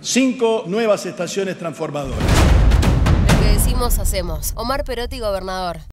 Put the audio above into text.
5 nuevas estaciones transformadoras. Lo que decimos, hacemos. Omar Perotti, gobernador.